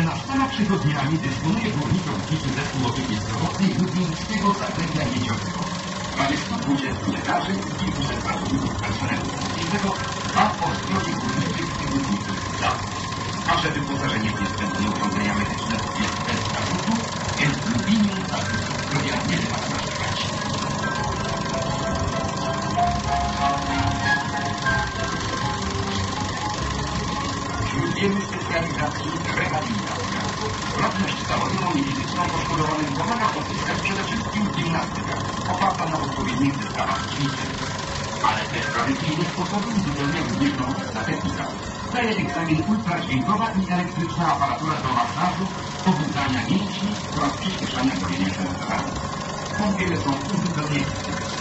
nad Pana-Przychodniami dysponuje górniczo-hutniczy zespół opieki zdrowotnej Lublińskiego Zagłębia Miedziowego. Prawie 120 lekarzy i kilkuset pracowników personelu technicznego dba o zdrowie górniczych i górniczych zawód. Wasze wyposażenie w niezbędne urządzenia medyczne jest bez zarzutu, więc w Lublinie Zakład Zdrowia nie ma narzekać. Wśród wielu specjalizacji rehabilitacja. Sprawność zawodową i fizyczną poszkodowanym pomaga odzyskać przede wszystkim gimnastyka, oparta na odpowiednich zestawach ćwiczeń. Ale te tradycyjne sposoby uzupełnia również nowoczesna technika. Daje egzamin ultradźwiękowa i elektryczna aparatura do masażu, pobudzania mięśni oraz przyspieszania gojenia się. Kąpiele są uzupełnieniem.